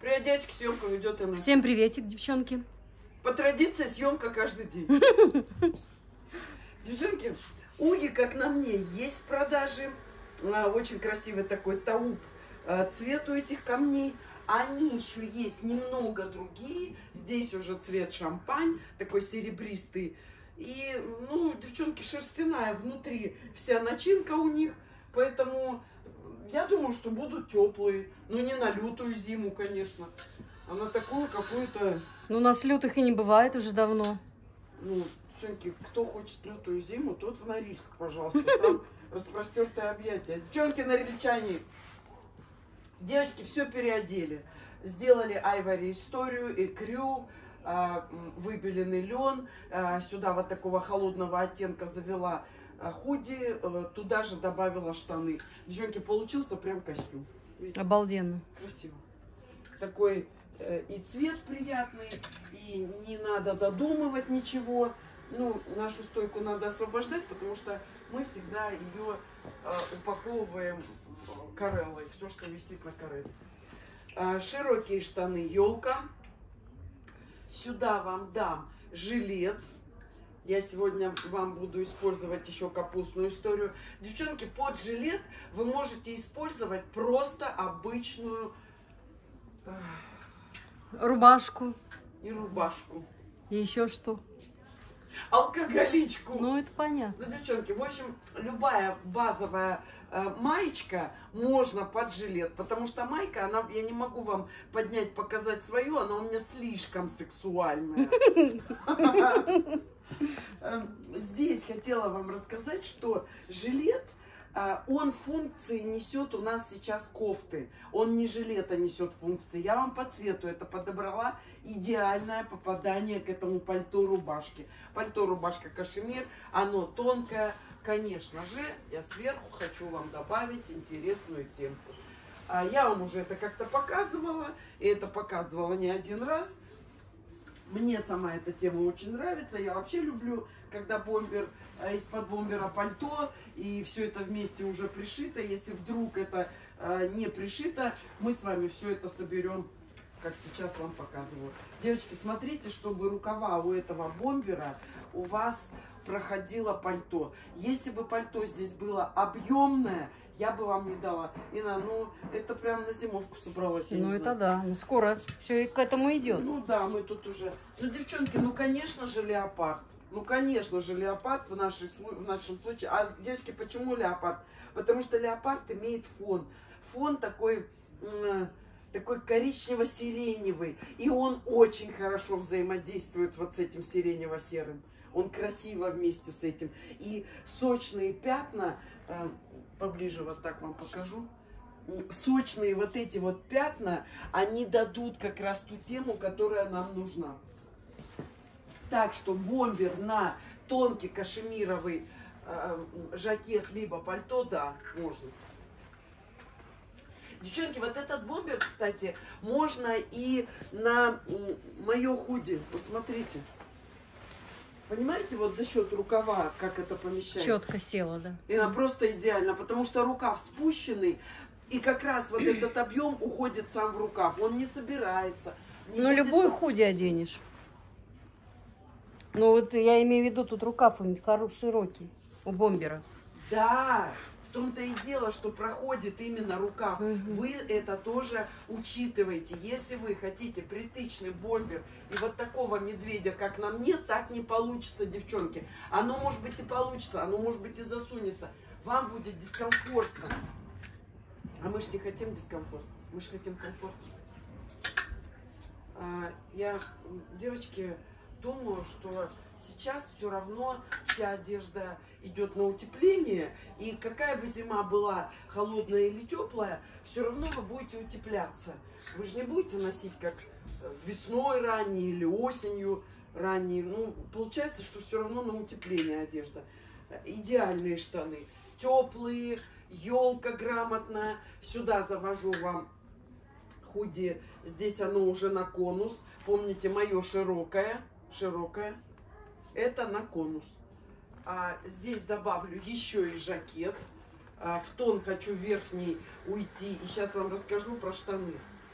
Привет, девочки, съемка ведет она. Всем приветик, девчонки. По традиции съемка каждый день. Девчонки, уги, как на мне, есть в продаже. Очень красивый такой тауп цвет у этих камней. Они еще есть немного другие. Здесь уже цвет шампань, такой серебристый. И, ну, девчонки, шерстяная внутри вся начинка у них. Поэтому я думаю, что будут теплые. Но не на лютую зиму, конечно. А на такую какую-то... Ну, у нас лютых и не бывает уже давно. Ну, девчонки, кто хочет лютую зиму, тот в Норильск, пожалуйста. Там распростертое объятие. Девчонки, норильчане. Девочки все переодели. Сделали айвори историю, икрю, выбеленный лен. Сюда вот такого холодного оттенка завела худи. Туда же добавила штаны. Девчонки, получился прям костюм. Видите? Обалденно. Красиво. Такой и цвет приятный, и не надо додумывать ничего. Ну, нашу стойку надо освобождать, потому что мы всегда ее упаковываем кареллой, все, что висит на карелле. Широкие штаны елка. Сюда вам дам жилет. Я сегодня вам буду использовать еще капустную историю. Девчонки, под жилет вы можете использовать просто обычную Рубашку. и рубашку. И еще что? Алкоголичку. Ну, это понятно. Ну, девчонки, в общем, любая базовая маечка можно под жилет, потому что майка, она, я не могу вам поднять, показать свою, она у меня слишком сексуальная. Здесь хотела вам рассказать, что жилет, он функции несет у нас сейчас кофты. Он не жилета несет функции. Я вам по цвету это подобрала. Идеальное попадание к этому пальто-рубашке. Пальто-рубашка кашемир. Оно тонкое. Конечно же, я сверху хочу вам добавить интересную темку. Я вам уже это как-то показывала. И это показывала не один раз. Мне сама эта тема очень нравится. Я вообще люблю, когда бомбер, из-под бомбера пальто, и все это вместе уже пришито. Если вдруг это не пришито, мы с вами все это соберем, как сейчас вам показываю. Девочки, смотрите, чтобы рукава у этого бомбера у вас проходило пальто. Если бы пальто здесь было объемное, я бы вам не дала. Инна, ну, это прям на зимовку собралась. Ну, это да. Ну, скоро все и к этому идет. Ну, да, мы тут уже... Ну, девчонки, ну, конечно же, леопард. Ну, конечно же, леопард в нашем случае. А, девочки, почему леопард? Потому что леопард имеет фон. Фон такой... такой коричнево-сиреневый. И он очень хорошо взаимодействует вот с этим сиренево-серым. Он красиво вместе с этим. И сочные пятна... поближе вот так вам покажу. Сочные вот эти вот пятна, они дадут как раз ту тему, которая нам нужна. Так что бомбер на тонкий кашемировый жакет, либо пальто, да, можно. Девчонки, вот этот бомбер, кстати, можно и на мое худи. Вот смотрите. Понимаете, вот за счет рукава, как это помещается? Четко села, да. И она просто идеально, потому что рукав спущенный, и как раз вот этот объем уходит сам в рукав. Он не собирается. Ну, любой худи оденешь. Ну, вот я имею в виду, тут рукав у них хороший, широкий, у бомбера. Да, в том-то и дело, что проходит именно рукав. Вы это тоже учитываете. Если вы хотите притычный бомбер и вот такого медведя, как на мне, так не получится, девчонки. Оно может быть и получится, оно может быть и засунется. Вам будет дискомфортно. А мы же не хотим дискомфорт, мы же хотим комфорт. Я, девочки, думаю, что сейчас все равно вся одежда идет на утепление, и какая бы зима была холодная или теплая, все равно вы будете утепляться. Вы же не будете носить как весной ранней или осенью ранней. Ну, получается, что все равно на утепление одежда. Идеальные штаны, теплые, елка грамотная. Сюда завожу вам худи. Здесь оно уже на конус. Помните, мое широкое. Это на конус. Здесь добавлю еще и жакет. В тон хочу верхний уйти. И сейчас вам расскажу про штаны.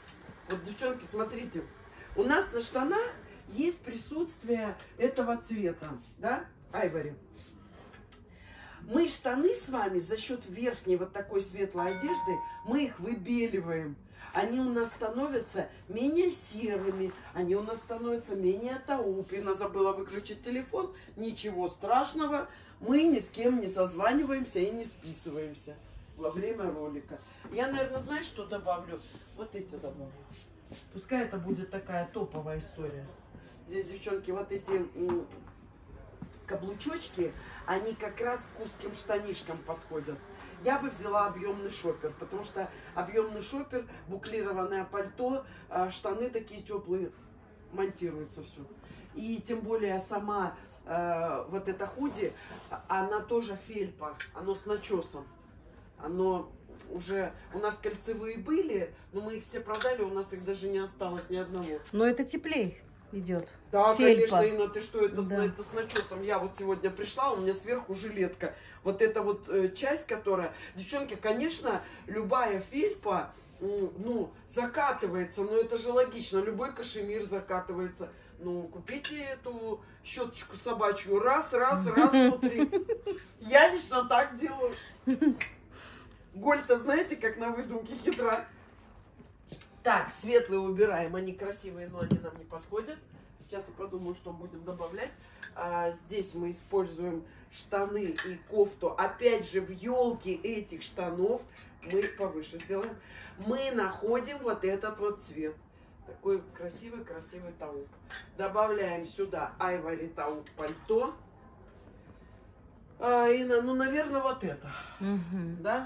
Вот, девчонки, смотрите, у нас на штанах есть присутствие этого цвета, да, айвори. Мы штаны с вами за счет верхней вот такой светлой одежды, мы их выбеливаем. Они у нас становятся менее серыми, они у нас становятся менее тауп. Инна забыла выключить телефон, ничего страшного, мы ни с кем не созваниваемся и не списываемся во время ролика. Я, наверное, знаешь, что добавлю? Вот эти добавлю. Пускай это будет такая топовая история. Здесь, девчонки, вот эти каблучочки, они как раз к узким штанишкам подходят. Я бы взяла объемный шопер, потому что объемный шопер, буклированное пальто, штаны такие теплые, монтируется все. И тем более сама вот эта худи, она тоже фельпа, оно с начесом. Оно уже, у нас кольцевые были, но мы их все продали, у нас их даже не осталось ни одного. Но это теплей идет. Да, фельпа. конечно, Инна, ты что, это, Да. это с начесом. Я вот сегодня пришла, у меня сверху жилетка. Вот эта вот часть, которая... Девчонки, конечно, любая фельпа, ну, закатывается, но это же логично. Любой кашемир закатывается. Ну, купите эту щеточку собачью. Раз внутри. Я лично так делаю. Голь-то знаете, как на выдумке хитра. Так, светлые убираем. Они красивые, но они нам не подходят. Сейчас я подумаю, что будем добавлять. Здесь мы используем штаны и кофту. Опять же, в елке этих штанов, мы их повыше сделаем, мы находим вот этот вот цвет. Такой красивый тауп. Добавляем сюда айвори тауп пальто. Инна, ну, наверное, вот это. Да?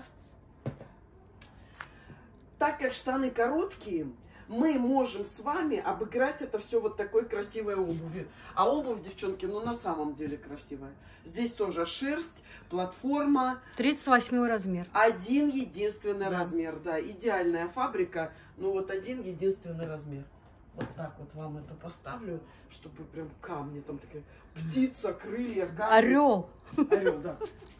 Так как штаны короткие, мы можем с вами обыграть это все вот такой красивой обувью. А обувь, девчонки, ну на самом деле красивая. Здесь тоже шерсть, платформа. 38 размер. Один единственный Да. размер, да. Идеальная фабрика, ну вот один единственный размер. Вот так вот вам это поставлю, чтобы прям камни, там такая птица, крылья, камни. Орел. Орел, да.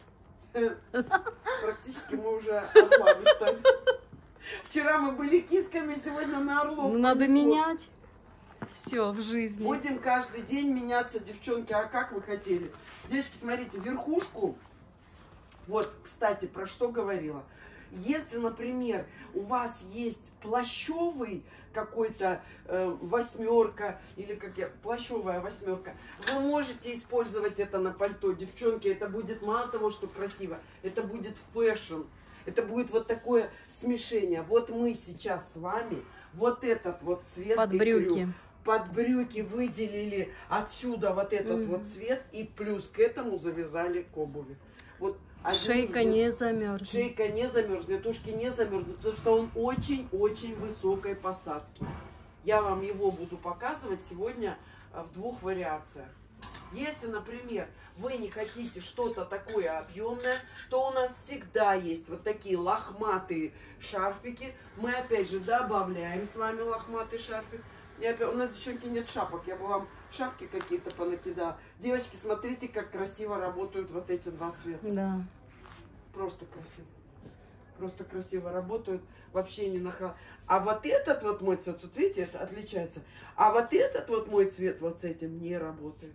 Практически мы уже орлами стали. Вчера мы были кисками, сегодня на орлов. Ну, надо повезло. менять все в жизни. Будем каждый день меняться, девчонки. А как вы хотели? Девочки, смотрите, верхушку. Вот, кстати, про что говорила. Если, например, у вас есть плащевый какой-то восьмерка, или как я, плащевая восьмерка, вы можете использовать это на пальто. Девчонки, это будет мало того, что красиво, это будет фэшн. Это будет вот такое смешение. Вот мы сейчас с вами вот этот вот цвет Под брюки. под брюки выделили отсюда вот этот вот цвет и плюс к этому завязали к обуви. Вот Шейка не замерзнет. Шейка не замерзнет, ушки не замерзнут, потому что он очень-очень высокой посадки. Я вам его буду показывать сегодня в двух вариациях. Если, например, вы не хотите что-то такое объемное, то у нас всегда есть вот такие лохматые шарфики. Мы опять же добавляем с вами лохматый шарфик. И опять, у нас, девчонки, нет шапок. Я бы вам шапки какие-то понакидала. Девочки, смотрите, как красиво работают вот эти два цвета. Да. Просто красиво. Просто красиво работают. Вообще не нахал. А вот этот вот мой цвет, тут видите, это отличается. А вот этот вот мой цвет вот с этим не работает.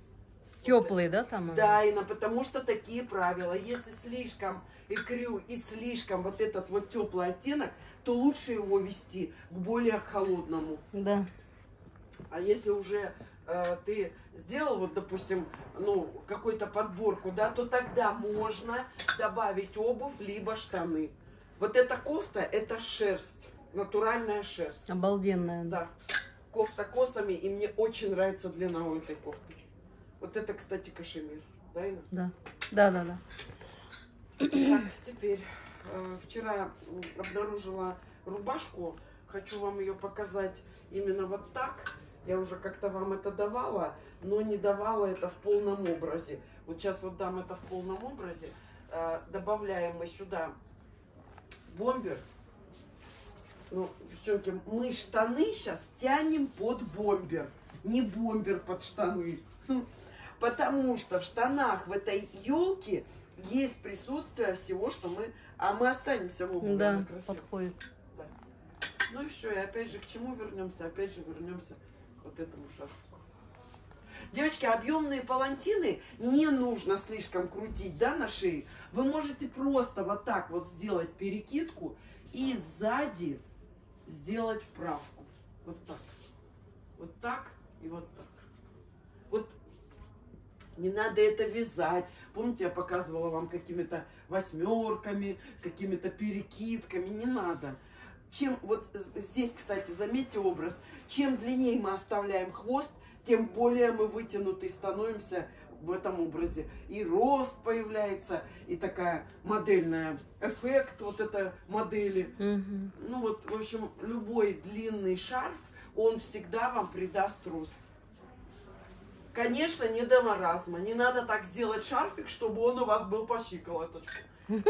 Теплый, да, там? Да, Инна, потому что такие правила. Если слишком икрю и слишком вот этот вот теплый оттенок, то лучше его вести к более холодному. Да. А если уже ты сделал, вот, допустим, ну, какую-то подборку, да, то тогда можно добавить обувь, либо штаны. Вот эта кофта, это шерсть, натуральная шерсть. Обалденная. Да, кофта косами, и мне очень нравится длина у этой кофты. Вот это, кстати, кашемир, да, Инна? Да. Да. Так, теперь, вчера обнаружила рубашку, хочу вам ее показать именно вот так. Я уже как-то вам это давала, но не давала это в полном образе. Вот сейчас вот дам это в полном образе. Добавляем мы сюда бомбер. Ну, девчонки, мы штаны сейчас тянем под бомбер, не бомбер под штаны. Потому что в штанах в этой елке есть присутствие всего, что мы... А мы останемся в обуви. Да, подходит. Да. Ну и все, и опять же, к чему вернемся? Опять же вернемся к вот этому шарфу. Девочки, объемные палантины не нужно слишком крутить, да, на шее. Вы можете просто вот так вот сделать перекидку и сзади сделать вправку. Вот так. Вот так и вот так. Вот не надо это вязать. Помните, я показывала вам какими-то восьмерками, какими-то перекидками. Не надо. Чем, вот здесь, кстати, заметьте образ. Чем длиннее мы оставляем хвост, тем более мы вытянутые становимся в этом образе. И рост появляется, и такая модельная эффект вот этой модели. Ну вот, в общем, любой длинный шарф, он всегда вам придаст рост. Конечно, не до маразма. Не надо так сделать шарфик, чтобы он у вас был по щиколоточку.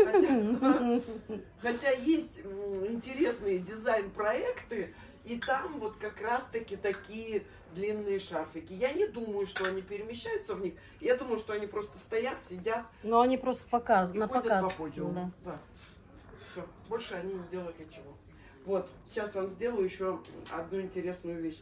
Хотя есть интересные дизайн-проекты, и там вот как раз-таки такие длинные шарфики. Я не думаю, что они перемещаются в них. Я думаю, что они просто стоят, сидят. Но они просто на показ. По подиуму. Да. Да. Все, больше они не делают ничего. Вот, сейчас вам сделаю еще одну интересную вещь.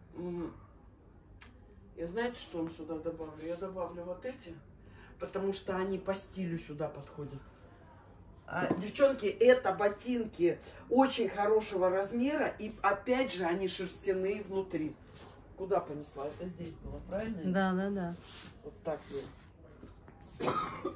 Я знаете, что вам сюда добавлю? Я добавлю вот эти, потому что они по стилю сюда подходят. Девчонки, это ботинки очень хорошего размера, и опять же они шерстяные внутри. Куда понесла? Это здесь было, правильно? Да, да, да. Вот так вот.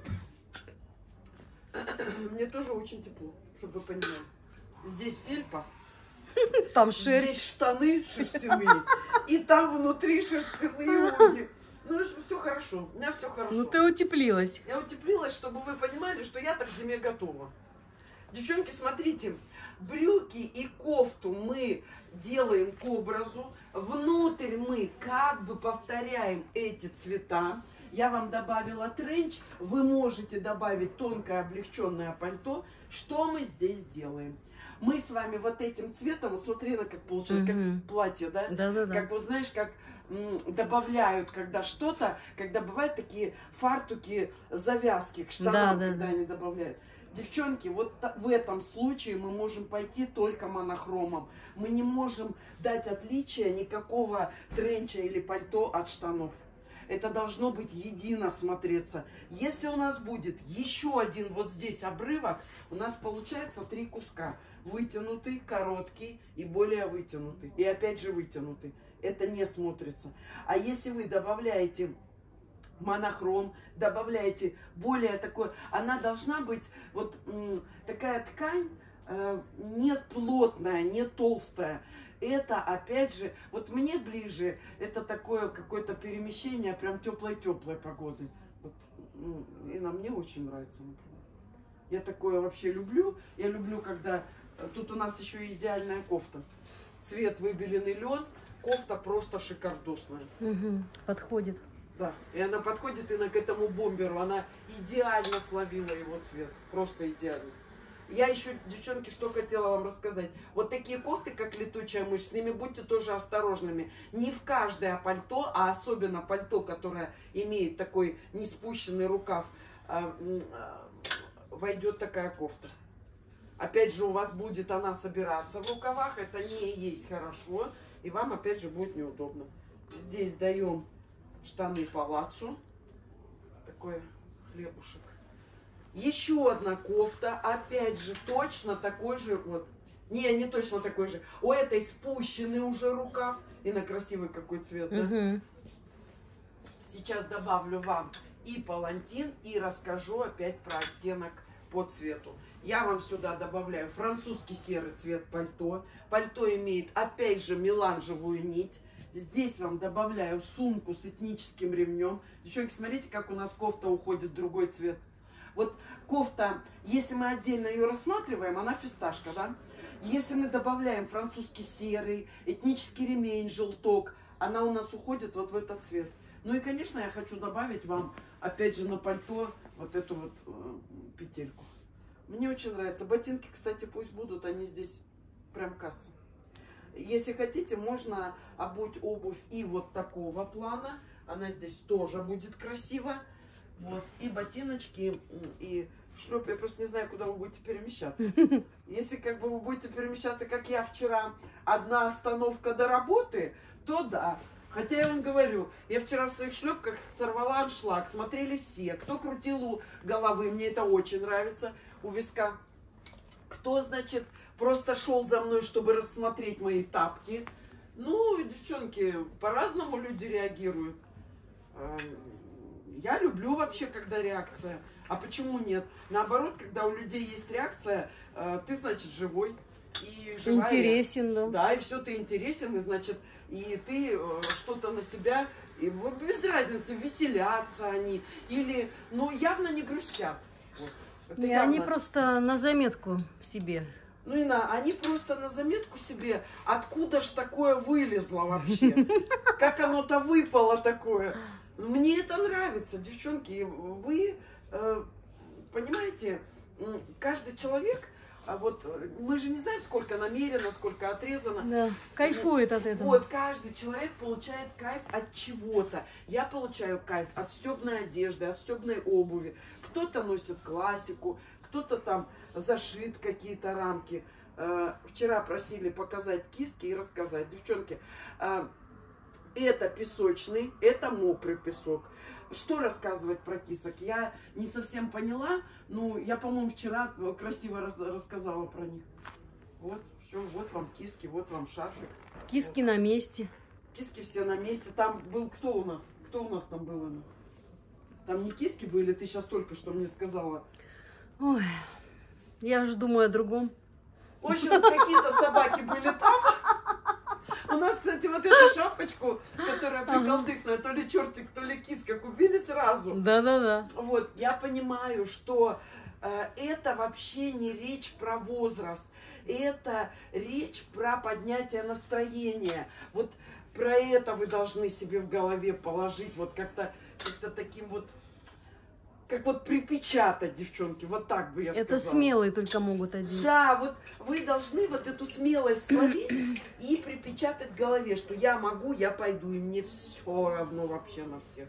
Мне тоже очень тепло, чтобы вы понимали. Здесь фельпа. Там шерсть. Здесь штаны шерстяные. И там внутри шерстяные уги. Ну, все хорошо. У меня все хорошо. Ну, ты утеплилась. Я утеплилась, чтобы вы понимали, что я так к зиме готова. Девчонки, смотрите. Брюки и кофту мы делаем к образу. Внутрь мы как бы повторяем эти цвета. Я вам добавила тренч. Вы можете добавить тонкое облегченное пальто. Что мы здесь делаем? Мы с вами вот этим цветом, вот смотри, как получилось, как платье, да? Да-да-да. Как вот знаешь, как добавляют, когда что-то, когда бывают такие фартуки, завязки к штанам, когда они добавляют. Девчонки, вот в этом случае мы можем пойти только монохромом. Мы не можем дать отличия никакого тренча или пальто от штанов. Это должно быть едино смотреться. Если у нас будет еще один вот здесь обрывок, у нас получается 3 куска. Вытянутый, короткий и более вытянутый. И опять же вытянутый. Это не смотрится. А если вы добавляете монохром, добавляете более такой, она должна быть вот такая ткань, не плотная, не толстая. Это опять же, вот мне ближе, это такое какое-то перемещение прям теплой-теплой погоды. Вот, и на мне очень нравится, например. Я такое вообще люблю. Я люблю, когда тут у нас еще и идеальная кофта. Цвет выбеленный лен, кофта просто шикардосная. Подходит. Да, и она подходит именно к этому бомберу. Она идеально словила его цвет. Просто идеально. Я еще, девчонки, что хотела вам рассказать. Вот такие кофты, как летучая мышь, с ними будьте тоже осторожными. Не в каждое пальто, а особенно пальто, которое имеет такой неспущенный рукав, войдет такая кофта. Опять же, у вас будет она собираться в рукавах. Это не есть хорошо. И вам, опять же, будет неудобно. Здесь даем штаны палаццо. Такой хлебушек. Еще одна кофта, опять же, точно такой же, вот, не точно такой же, у этой спущенный уже рукав, и на красивый какой цвет, да? Сейчас добавлю вам и палантин, и расскажу опять про оттенок по цвету. Я вам сюда добавляю французский серый цвет пальто. Пальто имеет, опять же, меланжевую нить. Здесь вам добавляю сумку с этническим ремнем. Девчонки, смотрите, как у нас кофта уходит в другой цвет. Вот кофта, если мы отдельно ее рассматриваем, она фисташка, да? Если мы добавляем французский серый, этнический ремень, желток, она у нас уходит вот в этот цвет. Ну и, конечно, я хочу добавить вам, опять же, на пальто вот эту вот петельку. Мне очень нравится. Ботинки, кстати, пусть будут, они здесь прям касса. Если хотите, можно обуть обувь и вот такого плана. Она здесь тоже будет красиво. Вот. И ботиночки, и в шлепе, я просто не знаю, куда вы будете перемещаться. Если как бы вы будете перемещаться, как я вчера, одна остановка до работы, то да. Хотя я вам говорю, я вчера в своих шлепках сорвала аншлаг, смотрели все. Кто крутил у головы, мне это очень нравится, у виска. Кто, значит, просто шел за мной, чтобы рассмотреть мои тапки. Ну, девчонки, по-разному люди реагируют. Я люблю вообще, когда реакция. А почему нет? Наоборот, когда у людей есть реакция, ты, значит, живой. И живая. Интересен, да. Да, и все, ты интересен, и, значит, и ты что-то на себя, и без разницы, веселятся они, или, ну, явно не грустят. Вот. И явно. они просто на заметку себе. Ну, Инна, они просто на заметку себе, откуда ж такое вылезло вообще? Как оно-то выпало такое? Мне это нравится, девчонки. Вы понимаете, каждый человек, вот мы же не знаем, сколько намерено, сколько отрезано. Да, кайфует от этого. Вот, каждый человек получает кайф от чего-то. Я получаю кайф от стёбной одежды, от стёбной обуви. Кто-то носит классику, кто-то там зашит какие-то рамки. Вчера просили показать киски и рассказать. Девчонки, это песочный, это мокрый песок. Что рассказывать про кисок? Я не совсем поняла. Ну, я, по-моему, вчера красиво рассказала про них. Вот, все, вот вам киски, вот вам шарфик. Киски вот. На месте. Киски все на месте. Там был кто у нас? Кто у нас там был? Там не киски были, ты сейчас только что мне сказала. Ой, я уже думаю о другом. В общем, какие-то собаки были там. У нас, кстати, вот эту шапочку, которая приколдысная, то ли чертик, то ли киска, купили сразу. Да-да-да. Вот, я понимаю, что это вообще не речь про возраст. Это речь про поднятие настроения. Вот про это вы должны себе в голове положить. Вот как-то таким вот, как вот припечатать, девчонки, вот так бы я сказала. Это смелые только могут одеть. Да, вот вы должны вот эту смелость словить и припечатать в голове, что я могу, я пойду, и мне все равно вообще на всех.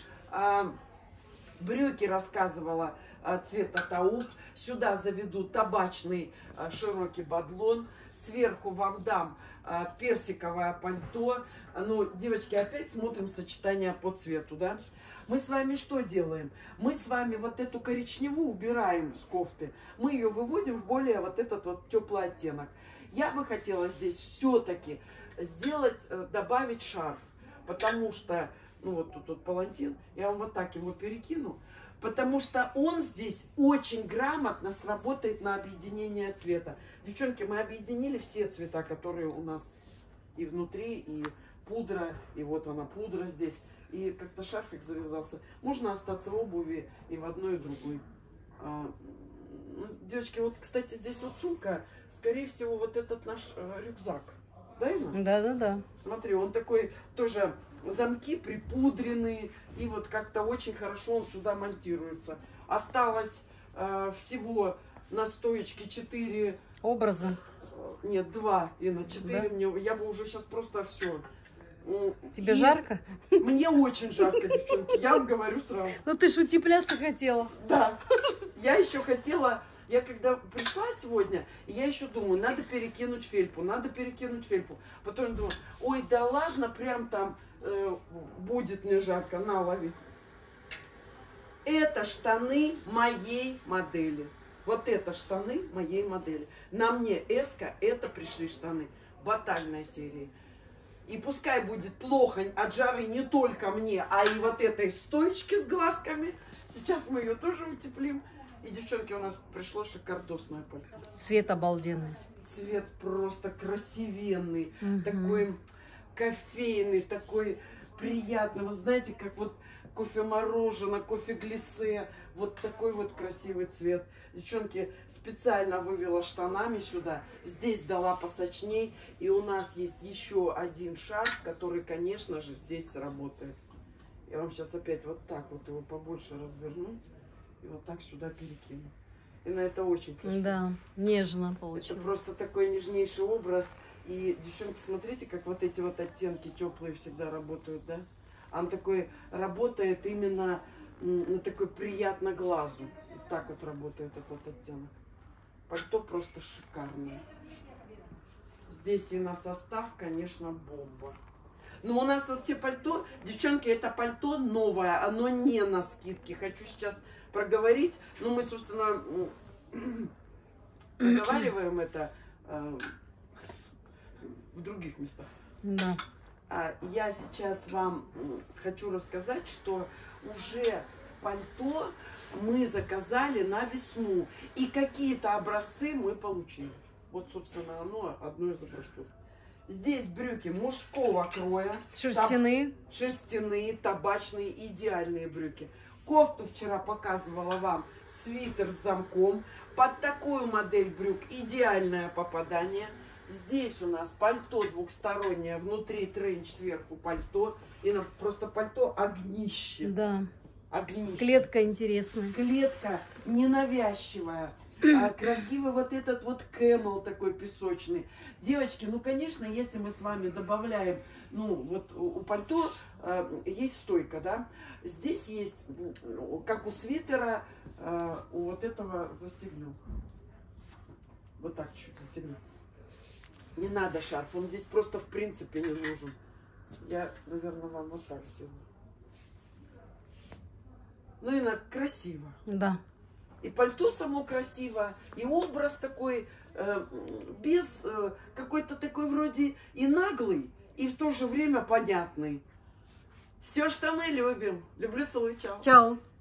Брюки рассказывала цвета тауп. Сюда заведу табачный широкий бадлон. Сверху вам дам персиковое пальто. Ну, девочки, опять смотрим сочетание по цвету, да? Мы с вами что делаем? Мы с вами вот эту коричневую убираем с кофты. Мы ее выводим в более вот этот вот теплый оттенок. Я бы хотела здесь все-таки сделать, добавить шарф. Потому что, ну вот тут палантин, я вам вот так его перекину. Потому что он здесь очень грамотно сработает на объединение цвета. Девчонки, мы объединили все цвета, которые у нас и внутри, и пудра, и вот она пудра здесь. И как-то шарфик завязался. Можно остаться в обуви и в одной, и в другой. Девочки, вот, кстати, здесь вот сумка. Скорее всего, вот этот наш рюкзак. Да, Инна? Да-да-да. Смотри, он такой тоже, замки припудренные. И вот как-то очень хорошо он сюда монтируется. Осталось всего на стоечке 4... Образа. Нет, 2, Инна, 4 Да? мне. Я бы уже сейчас просто все... Тебе жарко? Мне очень жарко, девчонки, я вам говорю сразу. Ну ты ж утепляться хотела. Да, я еще хотела, я когда пришла сегодня, я еще думаю, надо перекинуть фельпу, надо перекинуть фельпу. Потом думаю, ой, да ладно, прям там будет мне жарко, на, лови. Это штаны моей модели. Вот это штаны моей модели. На мне эска, это пришли штаны батальной серии. И пускай будет плохо от жары не только мне, а и вот этой стоечке с глазками. Сейчас мы ее тоже утеплим. И, девчонки, у нас пришло шикардосное пальто. Цвет обалденный. Цвет просто красивенный. Угу. Такой кофейный, такой приятный. Вы знаете, как вот кофе-мороженое, кофе-глиссе. Вот такой вот красивый цвет. Девчонки, специально вывела штанами сюда. Здесь дала посочней. И у нас есть еще один шарф, который, конечно же, здесь работает. Я вам сейчас опять вот так вот его побольше разверну. И вот так сюда перекину. И на это очень красиво. Да, нежно получилось. Это просто такой нежнейший образ. И, девчонки, смотрите, как вот эти вот оттенки теплые всегда работают, да? Он такой работает именно такой приятно глазу. так вот работает этот оттенок. Пальто просто шикарное. Здесь и на состав, конечно, бомба. Но у нас вот все пальто, девчонки, это пальто новое, оно не на скидке. Хочу сейчас проговорить. Ну, мы, собственно, проговариваем это в других местах. Да. Я сейчас вам хочу рассказать, что уже пальто мы заказали на весну. И какие-то образцы мы получили. Вот, собственно, оно одно из образцов. Здесь брюки мужского кроя. Шерстяные. Шерстяные, табачные, идеальные брюки. Кофту вчера показывала вам, свитер с замком. Под такую модель брюк идеальное попадание. Здесь у нас пальто двухстороннее, внутри тренч, сверху пальто. И просто пальто огнище. Да. Огнище. Клетка интересная. Клетка ненавязчивая. Красивый вот этот вот кэмел такой песочный. Девочки, ну, конечно, если мы с вами добавляем, ну, вот у пальто есть стойка, да? Здесь есть, как у свитера, у вот этого застегнем. Вот так чуть застегнем. Не надо шарф, он здесь просто в принципе не нужен. Я, наверное, вам вот так сделаю. Ну и красиво. Да. И пальто само красиво, и образ такой, без какой-то такой вроде и наглый, и в то же время понятный. Все, что мы любим. Люблю, целую, чао. Чао.